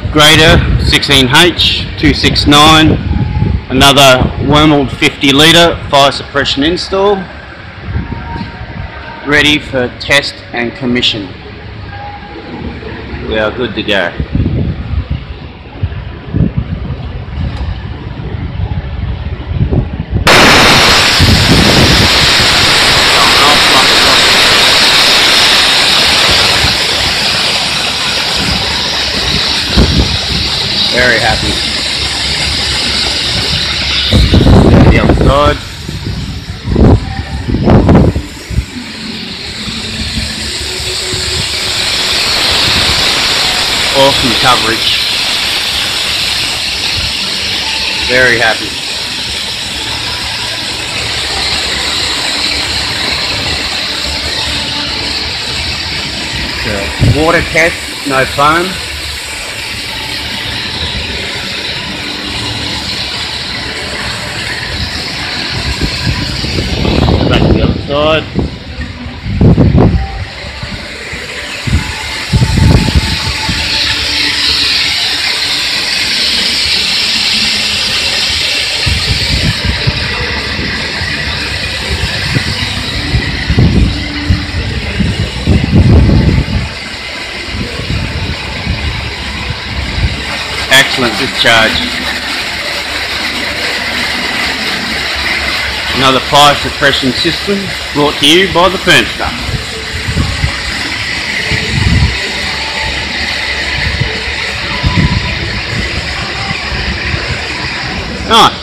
grader 16H 269, another Wormald 50 litre fire suppression install, ready for test and commission. We are good to go. Very happy. The other side. Awesome coverage. Very happy. So, water test, no foam. Back to the other side. Excellent discharge. Another fire suppression system brought to you by the Fernster. Nice.